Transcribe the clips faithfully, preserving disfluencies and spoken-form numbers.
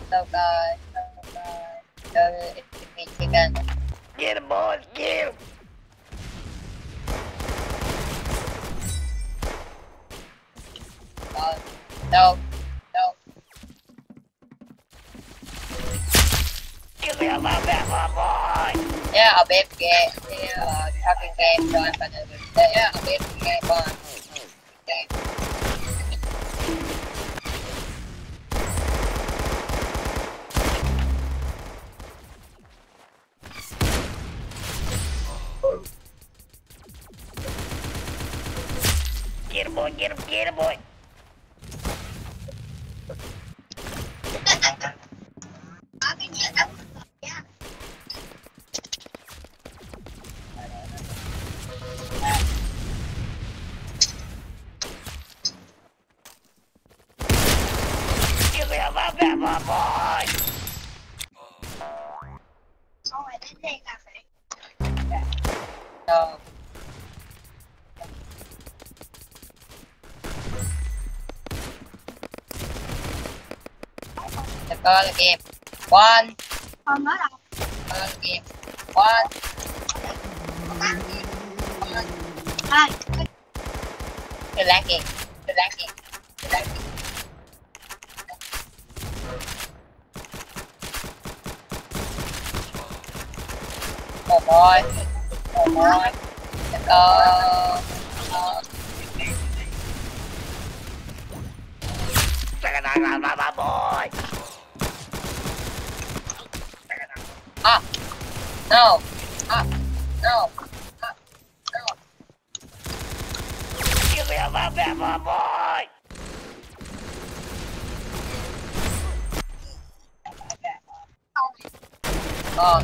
So guys, so guys, so it's me chicken. Get him, boys, get him! Uh, no, no. Get me out my bed, my boy! Yeah, I'll be able to get uh, fucking game done, but yeah, I'll be able to get one. Okay. Get him, boy, get him, get him, boy! Get me out my bed, my boy! Oh, I didn't take that thing. No. The girl game. One. Còn nữa đâu? Girl game. One. Hai. You're lagging. You're lagging. You're lagging. Oh boy. Oh boy. Let's go. Uh, Second time, my, my boy! ah. No. Ah. No. Ah. No. Get me out my bed, my boy! Oh.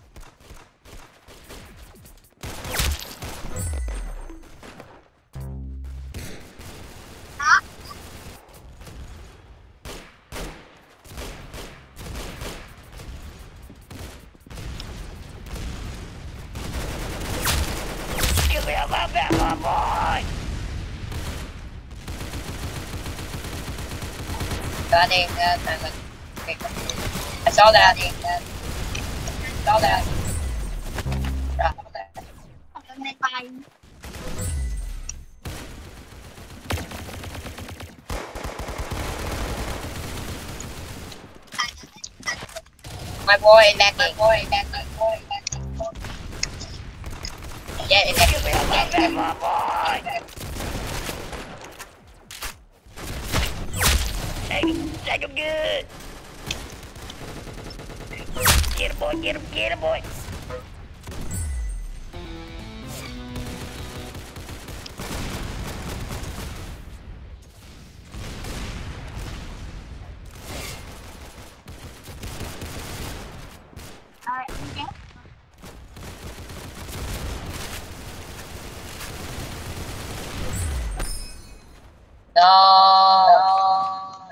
Get me out my bed, my boy! Got it. That time. I saw that. I saw that. Right. Còn lần này bài. My boy lagging. My boy lagging. My boy lagging. Yeah, it's Get me out my bed, my boy! Take him, take him good! Get him, boy, get him, get him, boy! Rồi, em kéo. No.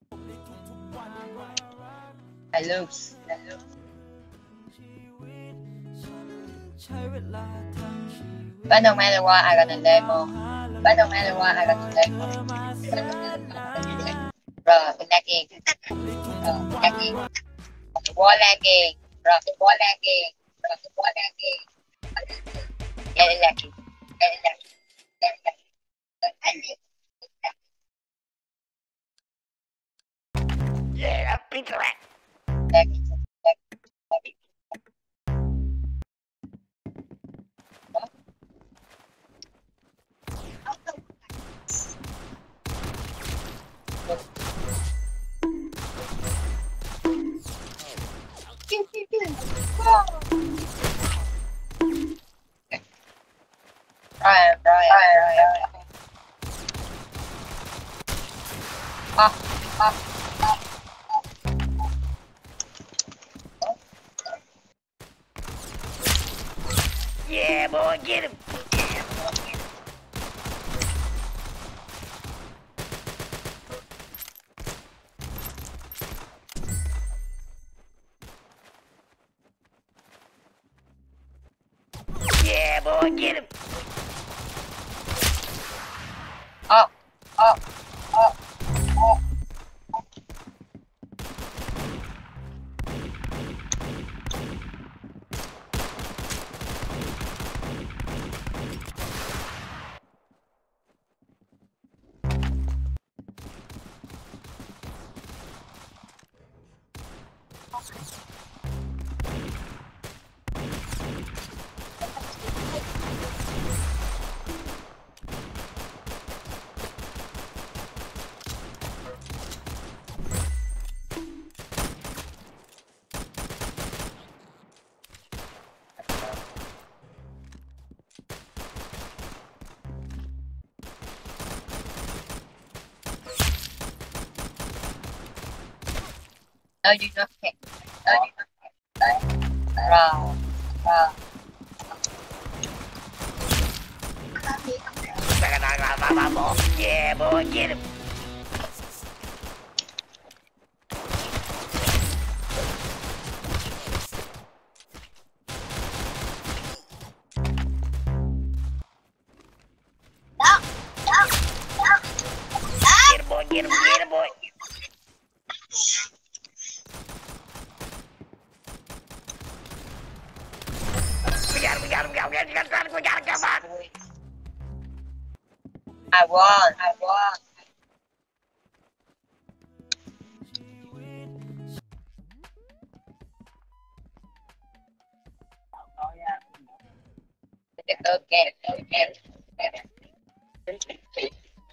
I lose. I lose. But no matter what, I got a level. But no matter what, I got a level. Bro, the lagging. Bro, lagging. The wall lagging. Bro, the wall lagging. Bro, the wall lagging. Yeah, it's lagging. Yeah, it's lagging. Yeah, it's lagging. Yeah, that beats the rat! Lagging. Lagging. Lagging. Right, right, right, right, right. Ah, ah, ah. Yeah, boy, get him! Yeah, boy, get him! Oh, oh, oh, oh. No, you not can. No, you not can. Round. Round. Yeah, boy, get him. Đó, đó, đó. Get him, boy, get him, get him, boy. We got him, we got him, we got him, we got him, we got him, we got him, come on. I won. I won. Okay, okay, okay.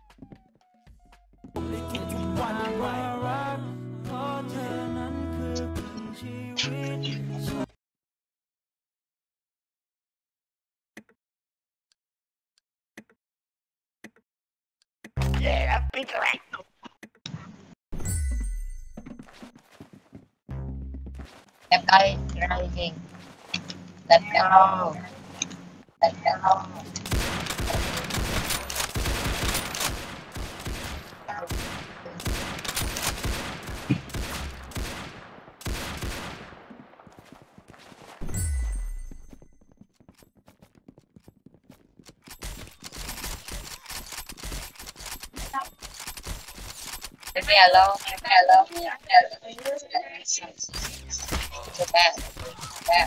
Yeah, that beats right. Em coi rồi gì? Let's go. Let's go. Leave me alone. Leave me alone. Leave me alone. Too bad. Too bad.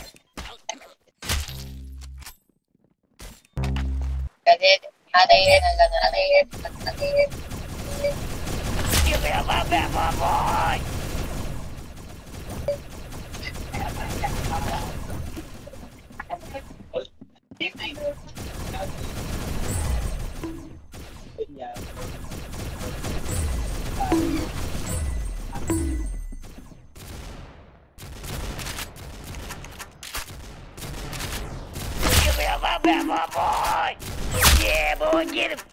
Cái gì? Ở đây là gần ở đây. Ở đây. Give me a love that, my boy. Give me a love that, my boy. Yeah, boy, get him.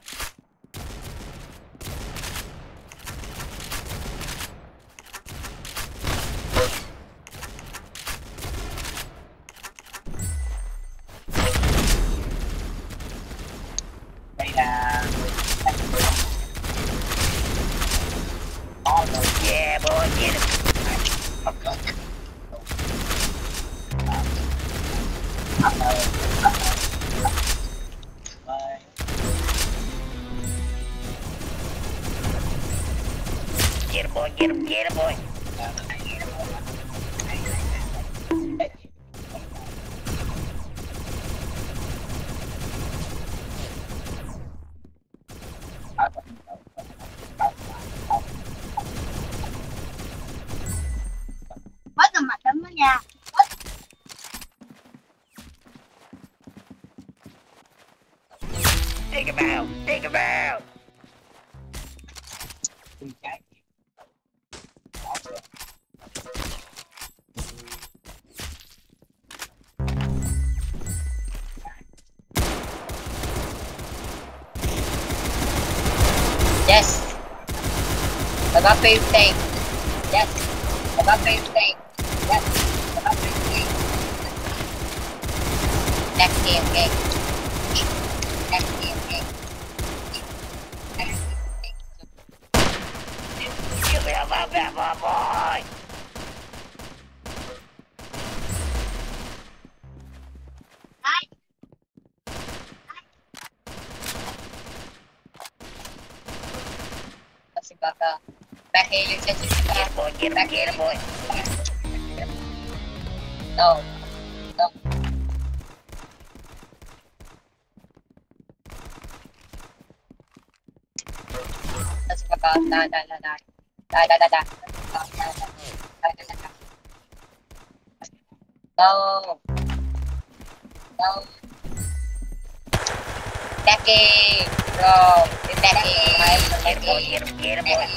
Đây là Yeah, boy, get him. Get him, boy, get him, get him, boy. Bớt tầm mặt lắm đó nha. Take him out, take him out. yes. I got fifteen. Yes. I got fifteen. Yes. I got fifteen. Next game, game. Next game, game. Next game, game. Give me a love that, my boy. Ai? Kasi baka back here you just Get him, boy, get him, get him, boy. no. No. Kasi baka da da da da da da da da no. No. Becky, bro, Becky, Get him, boy, get him, get him, boy.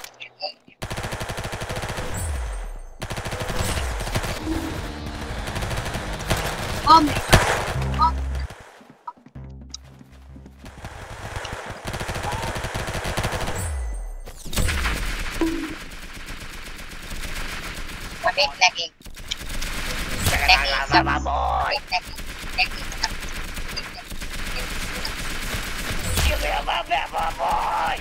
Ôm này. Ôm. Wait, lagging. Jangan lama-lama, boy. Give me a map, boy.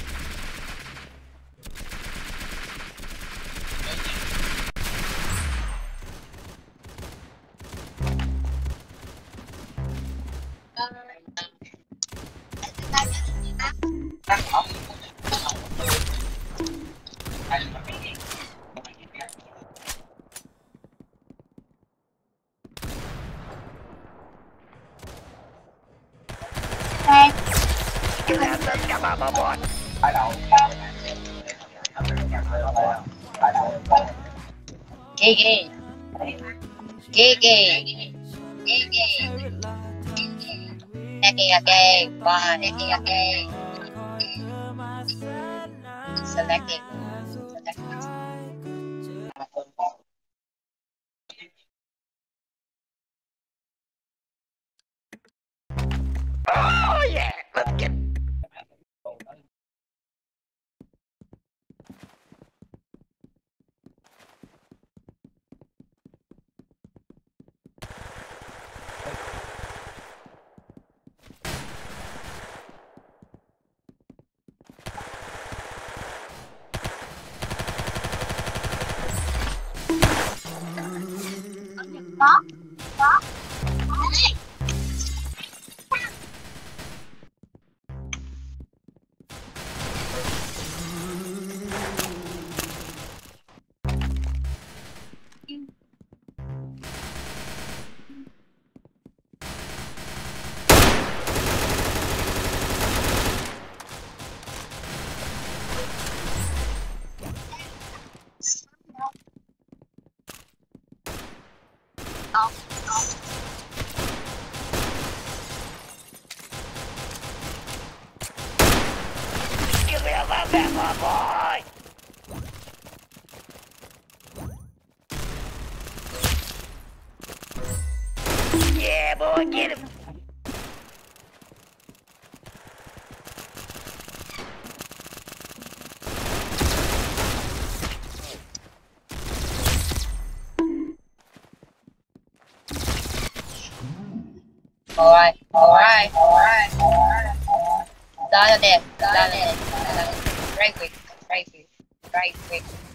Give me a map, boy. Gigi. Gigi. Gigi. Lagging again. Why? Lagging again. Selecting. Oh, yeah. Let's get. Có. Có. Có. Có. Give me a map, boy. Yeah, boy, get him. Alright, alright, alright, alright. Done it, done it. Very quick, very quick, very quick.